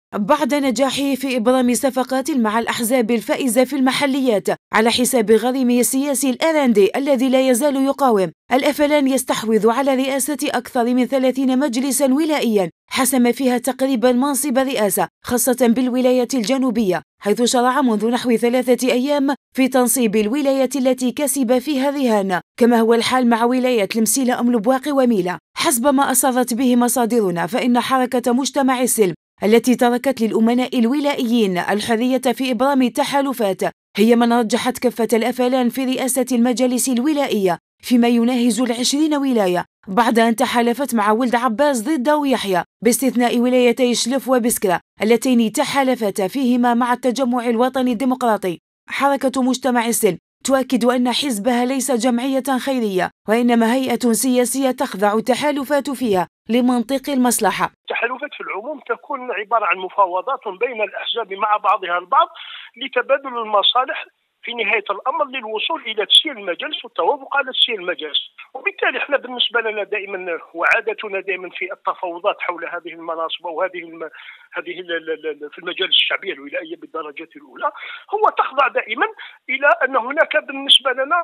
بعد نجاحه في إبرام صفقات مع الأحزاب الفائزة في المحليات على حساب غريمه السياسي الأرندي الذي لا يزال يقاوم، الأفلان يستحوذ على رئاسة أكثر من 30 مجلسا ولائيا حسم فيها تقريبا منصب الرئاسة، خاصة بالولاية الجنوبية، حيث شرع منذ نحو 3 أيام في تنصيب الولاية التي كسب فيها الرهان، كما هو الحال مع ولاية المسيلة أم لبواق وميلة. حسب ما أصرت به مصادرنا، فإن حركة مجتمع السلم التي تركت للأمناء الولائيين الحرية في إبرام التحالفات هي من رجحت كفة الأفلان في رئاسة المجالس الولائية فيما يناهز 20 ولاية، بعد أن تحالفت مع ولد عباس ضد يحيى، باستثناء ولايتي شلف وبسكرة اللتين تحالفتا فيهما مع التجمع الوطني الديمقراطي. حركة مجتمع السلم تؤكد أن حزبها ليس جمعية خيرية، وإنما هيئة سياسية تخضع التحالفات فيها لمنطق المصلحة. التحالفات في العموم تكون عبارة عن مفاوضات بين الأحزاب مع بعضها البعض لتبادل المصالح في نهاية الأمر للوصول إلى تسيير المجلس والتوافق على تسيير المجلس. وبالتالي احنا بالنسبة لنا دائما وعادتنا دائما في التفاوضات حول هذه المناصب أو هذه في المجالس الشعبية الولائية بالدرجة الأولى هو تخضع دائما إلى أن هناك بالنسبة لنا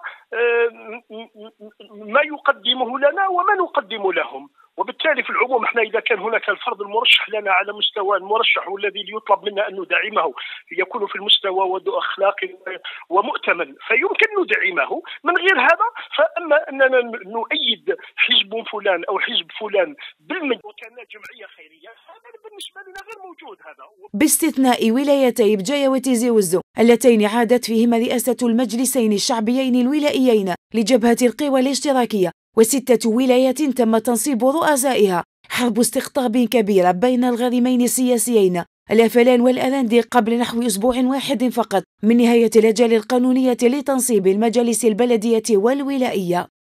ما يقدمه لنا وما نقدم لهم. وبالتالي في العموم احنا اذا كان هناك الفرد المرشح لنا على مستوى المرشح والذي يطلب منا ان ندعمه يكون في المستوى اخلاقي ومؤتمن فيمكن ندعمه، من غير هذا فاما اننا نؤيد حزب فلان او حزب فلان وكانت جمعيه خيريه هذا بالنسبه لنا غير موجود هذا. باستثناء ولايتي بجاية وتيزي وزو اللتين عادت فيهما رئاسة المجلسين الشعبيين الولائيين لجبهة القوى الاشتراكية، و6 ولايات تم تنصيب رؤسائها. حرب استقطاب كبيرة بين الغريمين السياسيين الأفلان والأرندي قبل نحو أسبوع واحد فقط من نهاية الأجال القانونية لتنصيب المجالس البلدية والولائية.